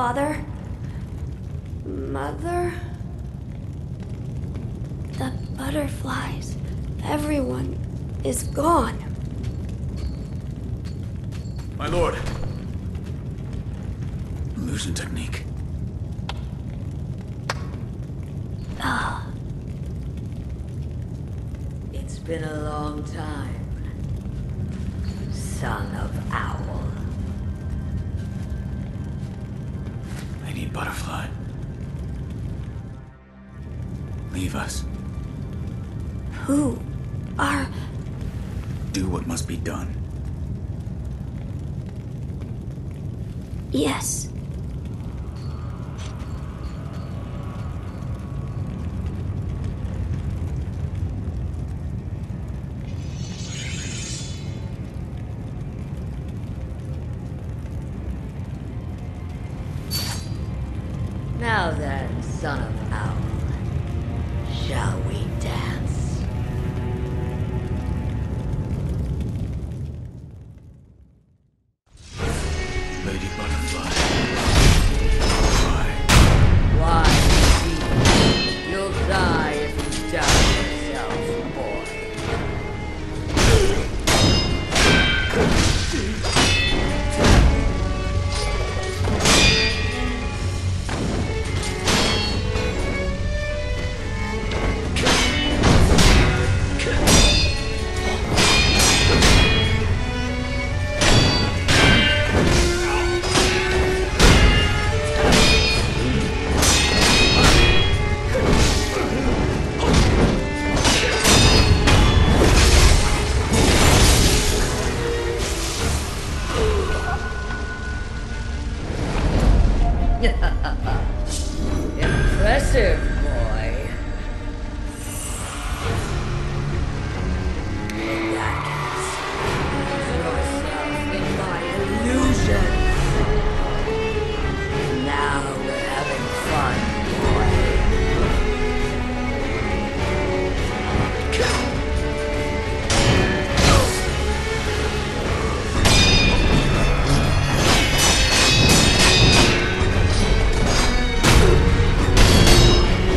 Father? Mother? The butterflies. Everyone is gone. My lord. Illusion technique. It's been a long time, son of Owl. I need Butterfly. Leave us. Who are... Do what must be done. Yes. Now then, son of Owl, shall we dance? Lady Butterfly. Why? Why, indeed? You'll die if you doubt yourself, boy. Impressive, boy. Look at yourself in my illusion. Now we're having fun, boy.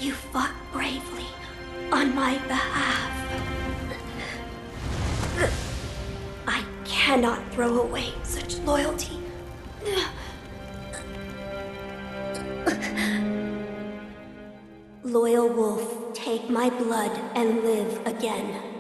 You fought bravely on my behalf. I cannot throw away such loyalty. Loyal wolf, take my blood and live again.